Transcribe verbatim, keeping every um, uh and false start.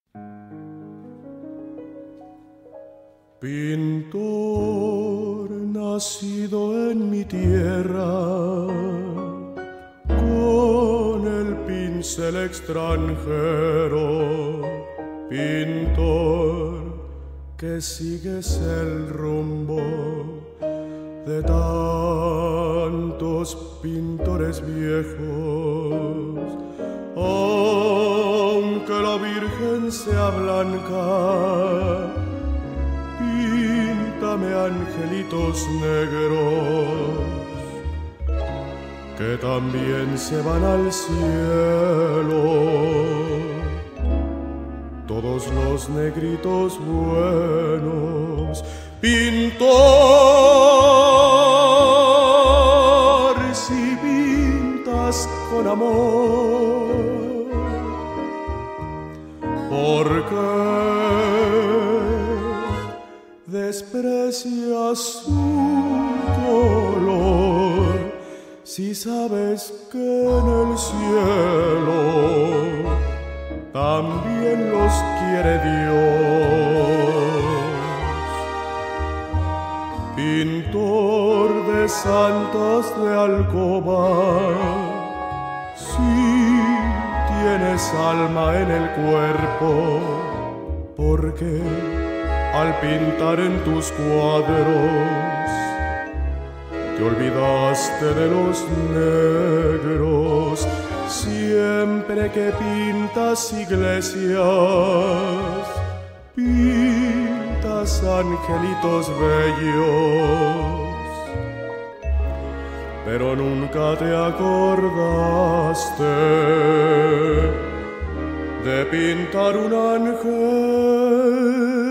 Pintor nacido en mi tierra, con el pincel extranjero, pintor que sigues el rumbo de tantos pintores viejos, aunque la Virgen sea blanca, píntame angelitos negros que también se van al cielo, todos los negritos buenos. Pintor, si pintas con amor, ¿por qué desprecias su color si sabes que en el cielo también los quiere Dios? Pintor de santos de alcoba, si tienes alma en el cuerpo, porque al pintar en tus cuadros te olvidaste de los negros. Siempre que pintas iglesias, pintas angelitos bellos, pero nunca te acordaste de pintar un ángel